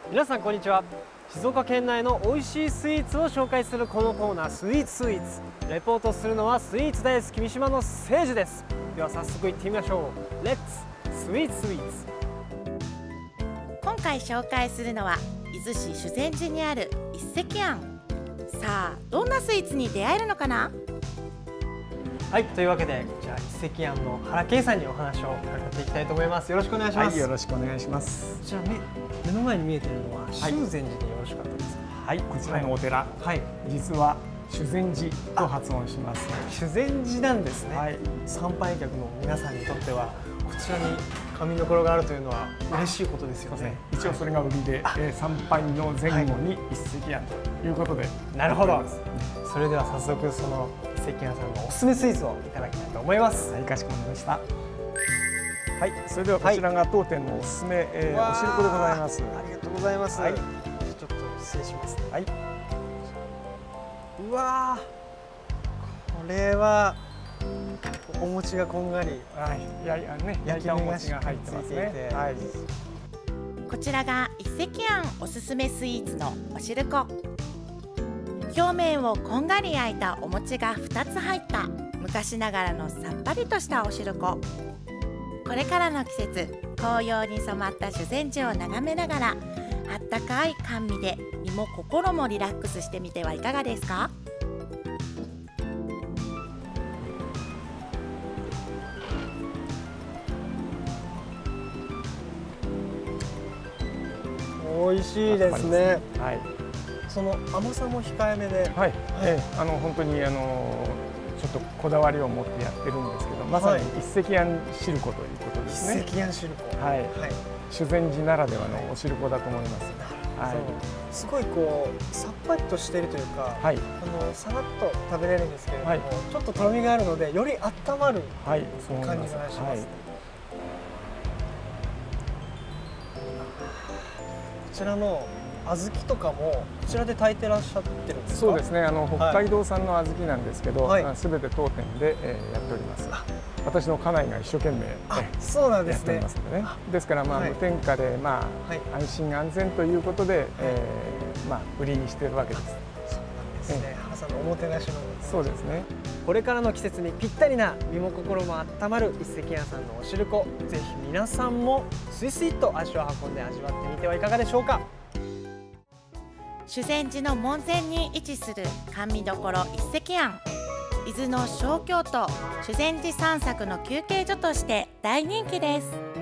皆さんこんにちは。静岡県内の美味しいスイーツを紹介するこのコーナー、スイーツレポートするのはスイーツ大好き三島の誠司です。では早速行ってみましょう。レッツスイーツ。 今回紹介するのは伊豆市修善寺にある一石庵。さあどんなスイーツに出会えるのかな。 はい、というわけでじゃあ一石庵の原圭さんにお話を伺っていきたいと思います。よろしくお願いします。 はい、よろしくお願いします。 じゃあ目の前に見えているのは修善寺でよろしかったですか。 はい、こちらのお寺、 はい、 実は修善寺と発音します。 修善寺なんですね。 はい、 参拝客の皆さんにとってはこちらに神所があるというのは嬉しいことですよね。 一応それが売りで、参拝の前後に一石庵ということで。 なるほど。それでは早速その一石庵さんのおすすめスイーツをいただきたいと思います。 はい、かしこまりました。はい、それではこちらが当店のおすすめ、お汁粉でございます。 ありがとうございます。 はい、 ちょっと失礼します。 はい。 うわー、これはお餅がこんがり、 はい、焼いたお餅が入ってますね。はい。 こちらが一石庵おすすめスイーツのお汁粉。表面をこんがり焼いたお餅が2つ入った昔ながらのさっぱりとしたお汁粉。これからの季節、紅葉に染まった修善寺を眺めながらあったかい甘味で身も心もリラックスしてみてはいかがですか。 美味しいですね。 はい。 その甘さも控えめで、 はい、本当にちょっとこだわりを持ってやってるんですけど、まさに一石庵汁粉ということですね。 一石庵汁粉。 はい。修善寺ならではのお汁粉だと思います。はい。 すごいこうさっぱりとしているというか、 はい。 さらっと食べれるんですけれども、 はい、 ちょっととろみがあるのでより温まる感じがします。こちらの小豆とかもこちらで炊いてらっしゃってるんですか。 そうですね。北海道産の小豆なんですけど、すべて当店でやっております。私の家内が一生懸命そうなんですね。 やっておりますのでね。ですから無添加で安心安全ということで売りにしているわけです。 そうなんですね。原さんのおもてなしの。 そうですね。 これからの季節にぴったりな身も心も温まる一石庵さんのお汁粉、ぜひ皆さんもスイスイっと足を運んで味わってみてはいかがでしょうか。 修善寺の門前に位置する甘味処一石庵。伊豆の小京都修善寺散策の休憩所として大人気です。